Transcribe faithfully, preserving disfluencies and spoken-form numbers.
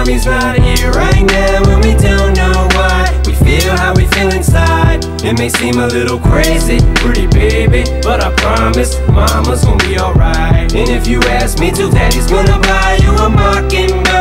mommy's not here right now, and we don't know why. We feel how we feel inside. It may seem a little crazy, pretty baby, but I promise mama's gonna be alright. And if you ask me to, daddy's gonna buy you a mockingbird.